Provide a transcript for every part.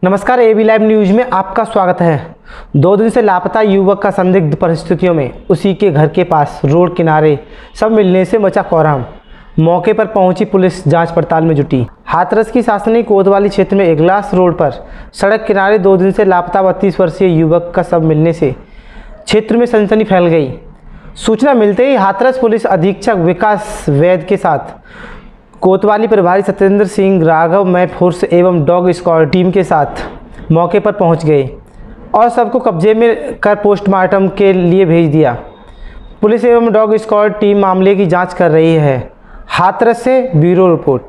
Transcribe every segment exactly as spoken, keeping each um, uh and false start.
नमस्कार, AB live news में आपका स्वागत है। दो दिन से लापता युवक का संदिग्ध परिस्थितियों में उसी के घर के पास रोड किनारे सब मिलने से मचा कोहराम। मौके पर पहुंची पुलिस जांच पड़ताल में जुटी। हाथरस की शासनी कोतवाली क्षेत्र में एगलास रोड पर सड़क किनारे दो दिन से लापता बत्तीस वर्षीय युवक का शव मिलने से क्षेत्र में सनसनी फैल गई। सूचना मिलते ही हाथरस पुलिस अधीक्षक विकास वैद के साथ कोतवाली प्रभारी सत्येंद्र सिंह राघव मय फोर्स एवं डॉग स्क्वाड टीम के साथ मौके पर पहुंच गए और सबको कब्जे में कर पोस्टमार्टम के लिए भेज दिया। पुलिस एवं डॉग स्क्वाड टीम मामले की जांच कर रही है। हाथरस से ब्यूरो रिपोर्ट।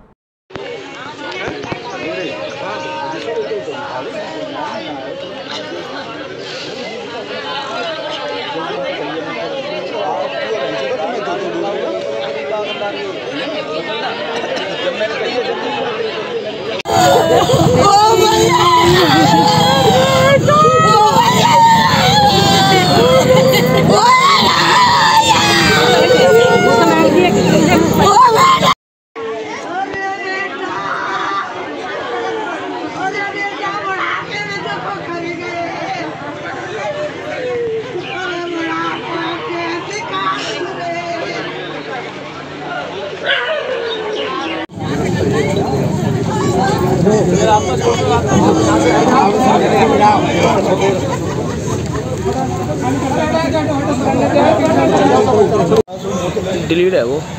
डिलीट है वो।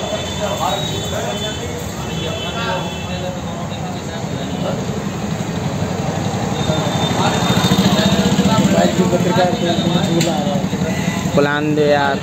प्लान दे यार।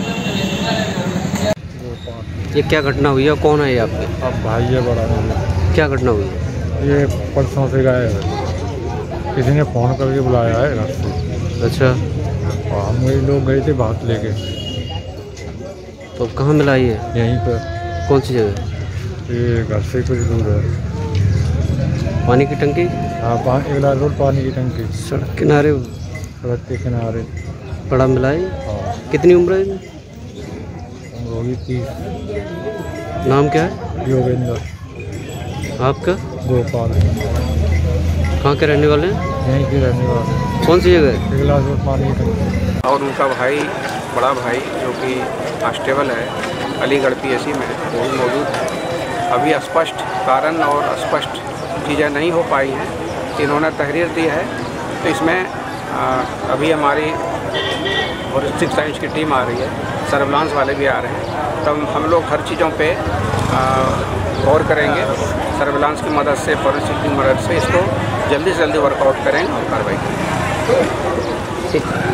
ये क्या घटना हुई है? कौन है ये आपके? अब भाई ये बड़ा है। क्या घटना हुई है? ये परसों से गए हैं, किसी ने फ़ोन करके बुलाया है घर से। अच्छा, और हम वही लोग गए थे भात लेके। तो कहाँ मिला ये? यहीं पर। कौन सी जगह? ये घर से कुछ दूर है। पानी की टंकी? हाँ, पानी एक रोड पानी की टंकी सड़क किनारे। सड़क के किनारे बड़ा मिला है। हाँ। कितनी उम्र है? उम्र होगी तीस। नाम क्या है? योगेंद्र। आपका? गोपाल। कहाँ के रहने वाले हैं? यहीं के रहने वाले। कौन सी जगह है? एक गिलास रोड पानी की टंकी। और उनका भाई, बड़ा भाई जो कि कांस्टेबल है अलीगढ़ पीएससी में, वो भी मौजूद है। अभी स्पष्ट कारण और स्पष्ट चीज़ें नहीं हो पाई हैं। इन्होंने तहरीर दी है, तो इसमें आ, अभी हमारी फॉरेंसिक साइंस की टीम आ रही है, सर्विलांस वाले भी आ रहे हैं। तब हम लोग हर चीज़ों पे गौर करेंगे। सर्विलांस की मदद से, फॉरेंसिक की मदद से इसको जल्दी से जल्दी वर्कआउट करेंगे और कार्रवाई करेंगे।